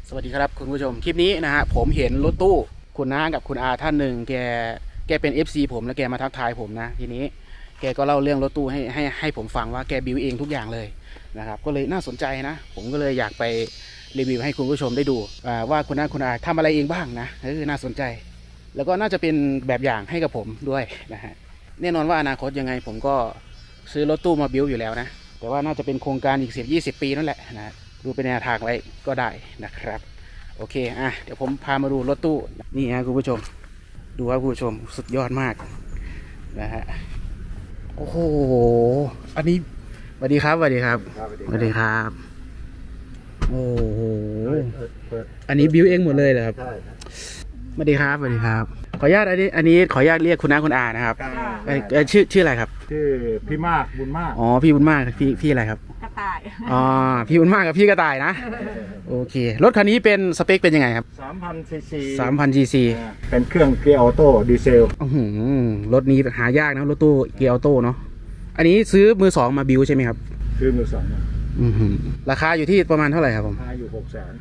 สวัสดีครับคุณผู้ชมคลิปนี้นะฮะผมเห็นรถตู้คุณน้ากับคุณอาท่านหนึ่งแกเป็น FC ผมแล้วแกมาทักทายผมนะทีนี้แกก็เล่าเรื่องรถตู้ให้ผมฟังว่าแกบิวเองทุกอย่างเลยนะครับก็เลยน่าสนใจนะผมก็เลยอยากไปรีวิวให้คุณผู้ชมได้ดูว่าคุณน้าคุณอาทำอะไรเองบ้างนะน่าสนใจแล้วก็น่าจะเป็นแบบอย่างให้กับผมด้วยนะฮะแน่นอนว่าอนาคตยังไงผมก็ซื้อรถตู้มาบิวอยู่แล้วนะแต่ว่าน่าจะเป็นโครงการอีก10-20 ปีนั่นแหละนะดูเป็นแนวทางไว้ก็ได้นะครับโอเคเดี๋ยวผมพามาดูรถตู้นี่ฮะคุณผู้ชมดูครับคุณผู้ชมสุดยอดมากนะฮะโอ้โหอันนี้สวัสดีครับสวัสดีครับสวัสดีครับโอ้โหอันนี้บิวเองหมดเลยเหรอครับสวัสดีครับสวัสดีครับขออนุญาตอันนี้ขออนุญาตเรียกคุณน้าคุณอานะครับชื่ออะไรครับชื่อพี่มากบุญมากอ๋อพี่บุญมากพี่อะไรครับกระต่ายอ๋อพี่บุญมากกับพี่กระต่ายนะโอเครถคันนี้เป็นสเปคเป็นยังไงครับ 3,000 cc 3,000 cc เป็นเครื่องเกียร์ออโต้ดีเซลรถนี้หายากนะรถตู้เกียร์ออโต้เนาะอันนี้ซื้อมือสองมาบิวใช่ไหมครับซื้อมือสองราคาอยู่ที่ประมาณเท่าไหร่ครับผมราคาอยู่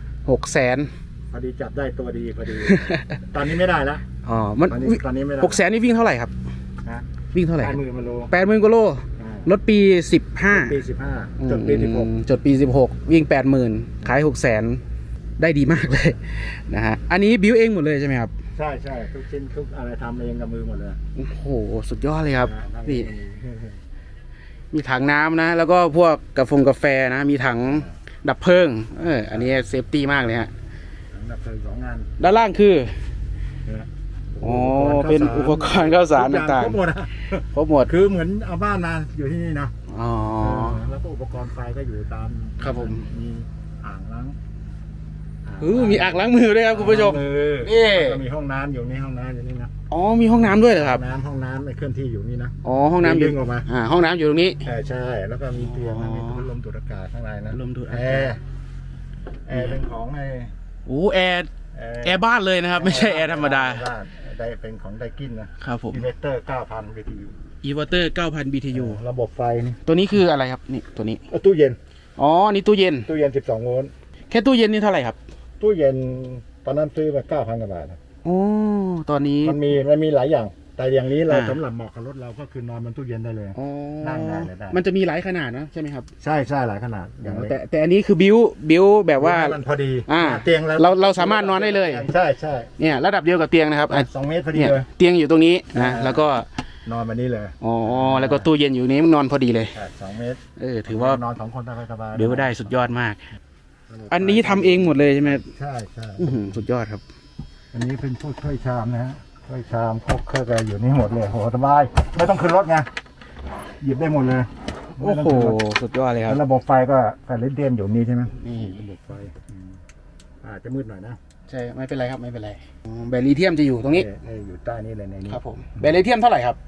600,000 พอดีจับได้ตัวดีพอดีตอนนี้ไม่ได้แล้วอ๋อมันตอนนี้ไม่ได้ 600,000นี่วิ่งเท่าไหร่ครับวิ่งเท่าไหร่ 80,000 กว่าโลรถปี15 จดปี16วิ่ง 80,000ขาย600,000ได้ดีมากเลยนะฮะอันนี้บิวเองหมดเลยใช่ไหมครับใช่ทุกชิ้นทุกอะไรทำเองกับมือหมดเลยโอ้โหสุดยอดเลยครับนี่มีถังน้ำนะแล้วก็พวกกาแฟนะมีถังดับเพลิงอันนี้เซฟตี้มากเลยฮะถังดับเพลิง2 งานด้านล่างคืออ๋อเป็นอุปกรณ์ข้าวสารต่างๆครบหมดคือเหมือนเอาบ้านมาอยู่ที่นี่นะอ๋อแล้วก็อุปกรณ์ไฟก็อยู่ตามครับผมมีอ่างล้างมีอ่างล้างมือด้วยครับคุณผู้ชมนี่มีห้องน้ำอยู่นี่ห้องน้ำอยู่นี่นะอ๋อมีห้องน้ำด้วยเหรอครับห้องน้ำในเคลื่อนที่อยู่นี่นะอ๋อห้องน้ำอยู่ออกมาห้องน้ำอยู่ตรงนี้ใช่แล้วก็มีเตียงมีพัดลมดูดอากาศข้างในนะลมดูดแอร์เป็นของไแอร์บ้านเลยนะครับไม่ใช่แอร์ธรรมดาได้เป็นของไดกินนะครับผมอินเวอร์เตอร์ 9,000 BTU อินเวอร์เตอร์ 9,000 BTU ระบบไฟนี่ตัวนี้คืออะไรครับนี่ตัวนี้ตู้เย็นอ๋อนี่ตู้เย็น 12 โวลต์แค่ตู้เย็นนี่เท่าไหร่ครับตู้เย็นตอนนั้นซื้อมา 9,000 กว่าบาทโอ้ตอนนี้มันมีหลายอย่างแต่อย่างนี้เราสำหรับเหมาะกับรถเราก็คือนอนบนตู้เย็นได้เลยนั่งได้เลยได้มันจะมีหลายขนาดนะใช่ไหมครับใช่หลายขนาดอย่างแต่อันนี้คือบิวแบบว่ามันพอดีเตียงเราสามารถนอนได้เลยใช่เนี่ยระดับเดียวกับเตียงนะครับ 2 เมตรพอดีเลยเตียงอยู่ตรงนี้นะแล้วก็นอนมานี่เลยอ๋อแล้วก็ตู้เย็นอยู่นี้นอนพอดีเลย 2 เมตรถือว่านอน2 คนสบายบิวได้สุดยอดมากอันนี้ทำเองหมดเลยใช่ไหมใช่สุดยอดครับอันนี้เป็นพวกถ้วยชามนะฮะถ้วยชามพวกเครื่องอะไรอยู่นี่หมดเลยโหสบายไม่ต้องขึ้นรถไงหยิบได้หมดเลยโอ้โหสุดยอดเลยครับแล้วระบบไฟก็แผ่นเลนเดียนอยู่นี่ใช่ไหมนี่ระบบไฟจะมืดหน่อยนะใช่ไม่เป็นไรครับไม่เป็นไรแบตลิเธียมจะอยู่ตรงนี้อยู่ใต้นี้เลยในนี้ครับผมแบตลิเธียมเท่าไหร่ครับ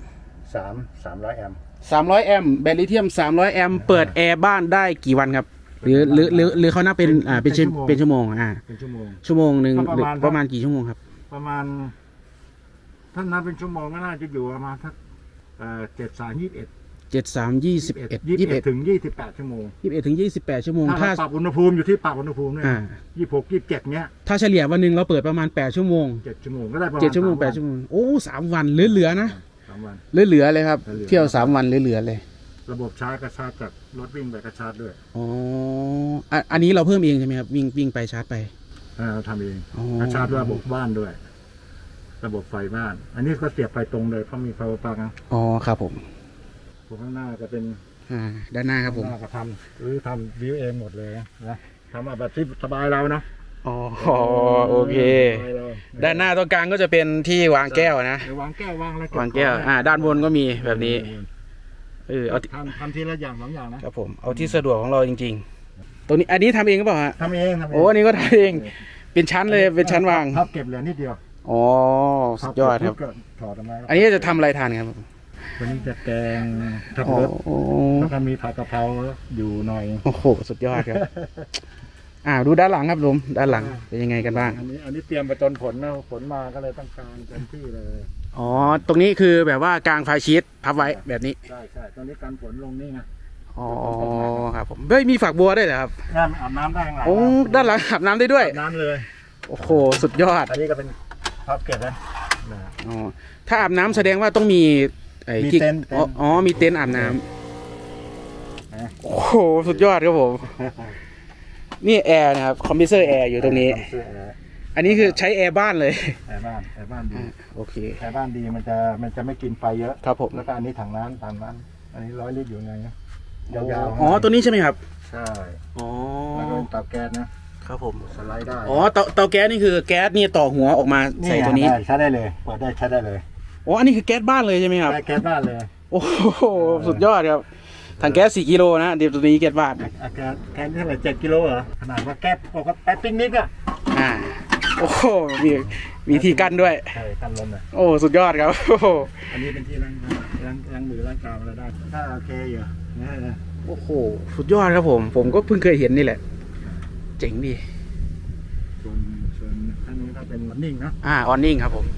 300 แอมป์แบตลิเธียม300 แอมป์เปิดแอร์บ้านได้กี่วันครับหรือเขานับเป็นชั่วโมงเป็นชั่วโมงนึงประมาณกี่ชั่วโมงครับประมาณถ้านับเป็นชั่วโมงก็น่าจะอยู่ประมาณสัก21ถึง28 ชั่วโมง 21ถึง28 ชั่วโมงถ้าปรับอุณหภูมิอยู่ที่ปรับอุณหภูมิเนี่ย26 27เนี้ยถ้าเฉลี่ยวันหนึ่งเราเปิดประมาณ8 ชั่วโมง 7 ชั่วโมงก็ได้ประมาณ 7 ชั่วโมง8 ชั่วโมงโอ้3 วันเหลือนะเหลือเลยครับเที่ยว3 วันเหลือเลยระบบชาร์จกระชาร์จจากรถวิ่งไปกระชาร์จด้วยอ๋ออันนี้เราเพิ่มเองใช่ไหมครับวิ่งไปชาร์จไปเราทำเองกระชาร์จระบบบ้านด้วยระบบไฟบ้านอันนี้ก็เสียบไฟตรงเลยเพราะมีไฟฟ้าปังอ๋อครับผมข้างหน้าจะเป็นด้านหน้าครับผมทำวิวเองหมดเลยนะทำแบบที่สบายเราเนาะอ๋อโอเคด้านหน้าตรงกลางก็จะเป็นที่วางแก้วนะวางแก้ววางด้านบนก็มีแบบนี้เอาทำทีละอย่าง2 อย่างนะครับผมเอาที่สะดวกของเราจริงๆตัวนี้อันนี้ทำเองก็เปล่าฮะทำเองโอ้อันนี้ก็ทำเองเป็นชั้นเลยเป็นชั้นวางครับเก็บเหลือนิดเดียวอ๋อสุดยอดครับอันนี้จะทำอะไรทานครับวันนี้จะแกงทับรสแล้วก็มีผัดกะเพราอยู่หน่อยโอ้โหสุดยอดครับดูด้านหลังครับลุงด้านหลังเป็นยังไงกันบ้างอันนี้เตรียมไปจนฝนมาก็เลยต้องการเต็มที่เลยตรงนี้คือแบบว่ากางไฟชีตพับไว้แบบนี้ใช่ตรงนี้กันฝนลงนี่ไงอ๋อครับผมเฮ้ยมีฝักบัวด้วยเหรอครับงานอาบน้ำได้ข้างหลังโอ้ด้านหลังอาบน้ำได้ด้วยอาบน้ำเลยโอ้โหสุดยอดอันนี้ก็เป็นท็อปเก็บนะอ๋อถ้าอาบน้ำแสดงว่าต้องมีไอ้ที่อ๋อมีเต็นท์อาบน้ำโอ้โหสุดยอดครับผมนี่แอร์นะครับคอมพิวเตอร์แอร์อยู่ตรงนี้อันนี้คือใช้แอร์บ้านเลยแอร์บ้านดีโอเคแอร์บ้านดีมันจะไม่กินไฟเยอะครับผมแล้วก็อันนี้ถังน้ำอันนี้100 ลิตรอยู่ไงยาวๆอ๋อตัวนี้ใช่ไหมครับใช่อ๋อแล้วก็เตาแก๊สนะครับผมสไลด์ได้อ๋อเตาแก๊สนี่คือแก๊สนี่ต่อหัวออกมาใส่ตัวนี้ใช้ได้เลยเปิดได้ใช้ได้เลยอ๋ออันนี้คือแก๊สบ้านเลยใช่ไหมครับแก๊สบ้านเลยโอ้โหสุดยอดครับถังแก๊ส4 กิโลนะเดี๋ยวตัวนี้แก๊สบ้านแก๊สเท่าไหร่7 กิโลเหรอขนาดว่าแก๊สปกติปิ้งนิดอ่ะโอ้โหมีที่กั้นด้วยใช่กั้นลมเลยโอ้สุดยอดครับอันนี้เป็นที่ล้างมือล้างกายอะไรได้ถ้าโอเคอยู่นะโอ้โหสุดยอดครับผมก็เพิ่งเคยเห็นนี่แหละเจ๋งดีส่วนท่านนี้ก็เป็นออนนิ่งนะออนนิ่งครับผม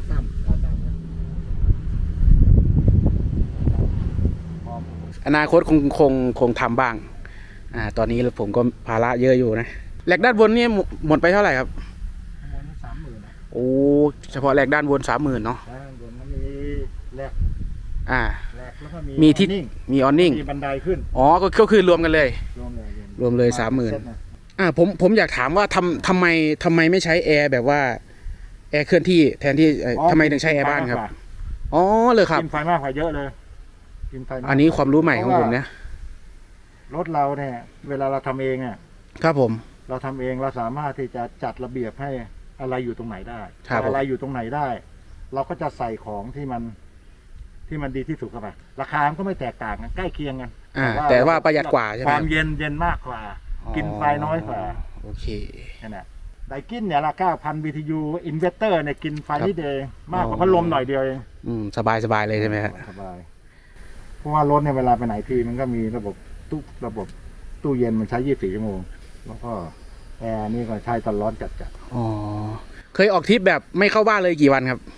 อนาคตคงทำบ้างตอนนี้ผมก็ภาระเยอะอยู่นะแหลกด้านบนนี่หมดไปเท่าไหร่ครับ 30,000 โอ้เฉพาะแหลกด้านบน30,000เนาะด้านบนมีแหลกแล้วก็มีที่มีออนนิ่งมีบันไดขึ้นอ๋อก็คือรวมกันเลยรวมเลย30,000ผมอยากถามว่าทำไมไม่ใช้แอร์แบบว่าแอร์เคลื่อนที่แทนที่ทำไมถึงใช้แอร์บ้านครับอ๋อเลยครับกินไฟมากกว่าเยอะเลยอันนี้ความรู้ใหม่ของผมเนี่ยรถเราเนี่ยเวลาเราทำเองอ่ะครับผมเราทำเองเราสามารถที่จะจัดระเบียบให้อะไรอยู่ตรงไหนได้อะไรอยู่ตรงไหนได้เราก็จะใส่ของที่มันดีที่สุดเข้าไปราคาก็ไม่แตกต่างกันใกล้เคียงกันแต่ว่าประหยัดกว่าใช่ไหมความเย็นมากกว่ากินไฟน้อยกว่าโอเคนั่นแหละไดกินเนี่ยละ 9,000 BTU อินเวอร์เตอร์เนี่ยกินไฟนิดเดียวมากกว่าพัดลมหน่อยเดียวเองสบายเลยใช่ไหมครับสบายเพราะว่ารถเนี่ยเวลาไปไหนทีมันก็มีระบบตู้เย็นมันใช้24 ชั่วโมงแล้วก็แอร์นี่ก็ใช้ตอนร้อนจัดอ๋อเคยออกทริปแบบไม่เข้าบ้านเลยกี่วันครับ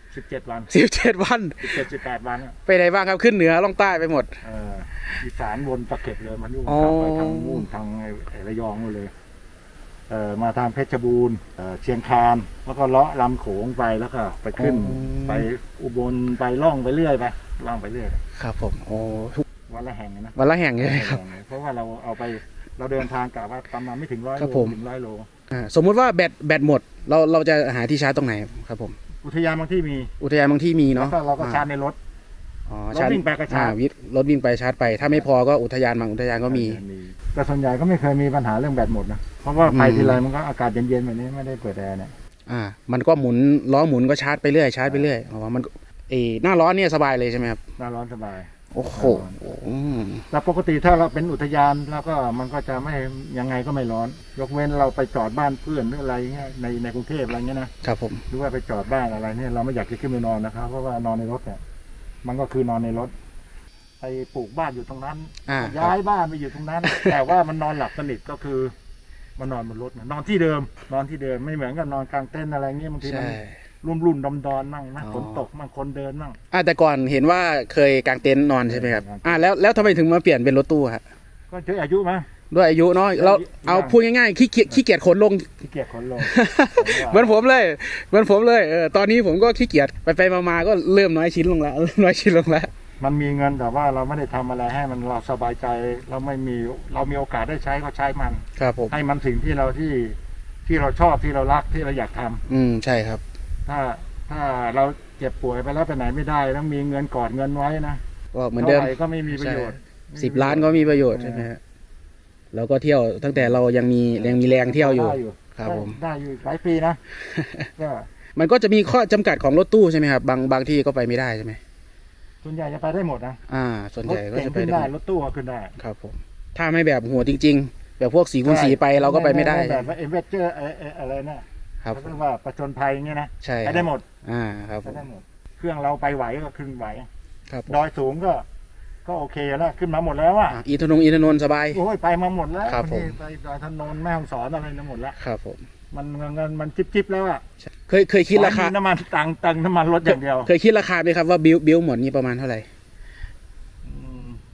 17 วัน 17 วัน 18 วันไปไหนบ้างครับขึ้นเหนือล่องใต้ไปหมดอีสานวนตะเข็บเลยมันยุ่งไปทางนู่นทางระยองเลยมาทางเพชรบูรณ์เชียงคานแล้วก็เลาะลำโขงไปแล้วก็ไปขึ้นไปอุบลไปล่องไปเรื่อยไปล่องไปเรื่อยครับผมโอ้วันละแห่งนะวันละแห่งใช่ไหมครับเพราะว่าเราเดินทางกะว่าประมาณไม่ถึง100 โลถึง100 โลสมมุติว่าแบตหมดเราจะหาที่ชาร์จตรงไหนครับผมอุทยานบางที่มีเนาะเราก็ชาร์จในรถรถวิ่งไปก็ชาร์จรถวิ่งไปชาร์จไปถ้าไม่พอก็อุทยานบางอุทยานก็มีแต่ส่วนใหญ่ก็ไม่เคยมีปัญหาเรื่องแบตหมดนะเพราะว่าไปทีไรมันก็อากาศเย็นๆแบบนี้ไม่ได้เปิดแอร์เนี่ยมันก็หมุนล้อหมุนก็ชาร์จไปเรื่อยมันหน้าร้อนเนี่ยสบายเลยใช่ไหมครับหน้าร้อนสบายโอ้โหแล้วปกติถ้าเราเป็นอุทยานแล้วก็มันก็จะไม่ยังไงก็ไม่ร้อนยกเว้นเราไปจอดบ้านเพื่อนหรืออะไรเงี้ยในกรุงเทพอะไรเงี้ยนะครับผมหรือว่าไปจอดบ้านอะไรเนี่ยเราไม่อยากจะขึ้นไปนอนนะครับเพราะว่านอนในรถเนี่ยมันก็คือนอนในรถไปปลูกบ้านอยู่ตรงนั้นย้ายบ้านไปอยู่ตรงนั้นแต่ว่ามันนอนหลับสนิทก็คือมันนอนบนรถนอนที่เดิมไม่เหมือนกับนอนกลางเต็นท์อะไรเงี้ยบางทีมันรุ่นดอนมั่งนะฝนตกมั่งคนเดินมั่งแต่ก่อนเห็นว่าเคยกางเต็นท์นอนใช่ไหมครับแล้วทำไมถึงมาเปลี่ยนเป็นรถตู้ครับก็ด้วยอายุมั้ยด้วยอายุเนาะเราเอาพูดง่ายๆขี้เกียจขนลงเหมือนผมเลยตอนนี้ผมก็ขี้เกียจไปมาก็เริ่มน้อยชิ้นลงแล้วมันมีเงินแต่ว่าเราไม่ได้ทำอะไรให้มันเราสบายใจเรามีโอกาสได้ใช้ก็ใช้มันครับผมให้มันสิ่งที่เราชอบที่เรารักที่เราอยากทำใช่ครับถ้าเราเจ็บป่วยไปแล้วไปไหนไม่ได้ต้องมีเงินกอดเงินไว้นะก็เหมือนเดิมก็ไม่มีประโยชน์ 10 ล้านก็มีประโยชน์ใช่ไหมฮะเราก็เที่ยวตั้งแต่เรายังมีแรงเที่ยวอยู่ครับผมได้อยู่หลายปีนะมันก็จะมีข้อจำกัดของรถตู้ใช่ไหมครับบางที่ก็ไปไม่ได้ใช่ไหมส่วนใหญ่จะไปได้หมดนะส่วนใหญ่ก็จะไปได้รถตู้ก็ขึ้นได้ครับผมถ้าไม่แบบหัวจริงๆแบบพวก4x4ไปเราก็ไปไม่ได้แบบว่าเอเวอเจอร์อะไรเนี่ยครับเรียกว่าประจนภัยอย่างเงี้ยนะไปได้หมดครับได้หมดเครื่องเราไปไหวก็ขึ้นไหวครับดอยสูงก็โอเคแล้วขึ้นมาหมดแล้วอ่ะอินทนนท์สบายโอ้ยไปมาหมดแล้วนี่ไปดอยถนนแม่ฮ่องสอนอะไรทั้งหมดแล้วครับผมมันเงินมันจิ๊บแล้วอ่ะเคยคิดราคาน้ำมันตังน้ำมันรถอย่างเดียวเคยคิดราคาไหมครับว่าบิลหมดนี่ประมาณเท่าไหร่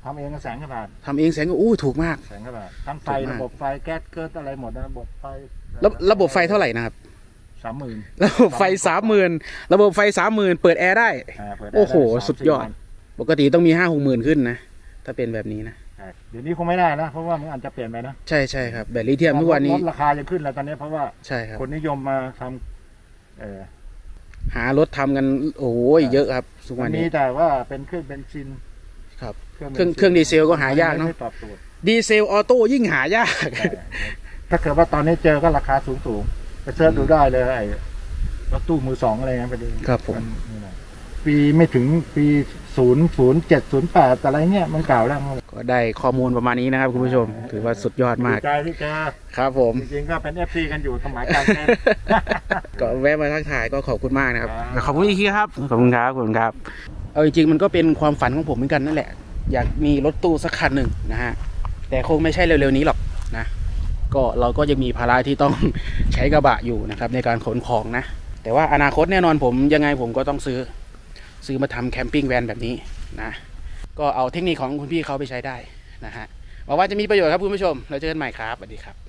ทำเองก็100,000 บาททำเองแสนก็อู้ถูกมาก 100,000 บาททั้งไฟระบบไฟแก๊สเกิดอะไรหมดนะระบบไฟระบบไฟเท่าไหร่นะครับ 30,000 ระบบไฟ30,000ระบบไฟ30,000เปิดแอร์ได้โอ้โหสุดยอดปกติต้องมี5-6 หมื่นขึ้นนะถ้าเป็นแบบนี้นะเดี๋ยวนี้คงไม่ได้นะเพราะว่ามันอาจจะเปลี่ยนไปนะใช่ใช่ครับแบตลิเธียมทุกวันนี้ลดราคาจะขึ้นแล้วตอนนี้เพราะว่าใช่ครับคนนิยมมาทหารถทำกันโอ้ยเยอะครับทุกวันนี้มีแต่ว่าเป็นเครื่องเบนซินครับเครื่องดีเซลก็หายากเนาะดีเซลออโต้ยิ่งหายากถ้าเกิดว่าตอนนี้เจอก็ราคาสูงไปเสิร์ชดูได้เลยไอ้รถตู้มือ 2อะไรเงี้ยไปดูครับผมปีไม่ถึงปี007008อะไรเงี้ยมันเก่าแล้วก็ได้ข้อมูลประมาณนี้นะครับคุณผู้ชมถือว่าสุดยอดมากใจที่เจอครับผมจริงๆก็เป็น FC กันอยู่สมัยการเต้นก็แวะมาทักทายก็ขอบคุณมากนะครับขอบคุณอีกทีครับขอบคุณครับขอบคุณครับเอาจริงๆมันก็เป็นความฝันของผมเหมือนกันนั่นแหละอยากมีรถตู้สักคันหนึ่งนะฮะแต่คงไม่ใช่เร็วๆนี้หรอกนะก็เราก็ยังมีภาระที่ต้องใช้กระบะอยู่นะครับในการขนของนะแต่ว่าอนาคตแน่นอนผมยังไงผมก็ต้องซื้อมาทำแคมปิ้งแวนแบบนี้นะก็เอาเทคนิคของคุณพี่เขาไปใช้ได้นะฮะหวังว่าจะมีประโยชน์ครับคุณผู้ชมเราเจอกันใหม่ครับสวัสดีครับ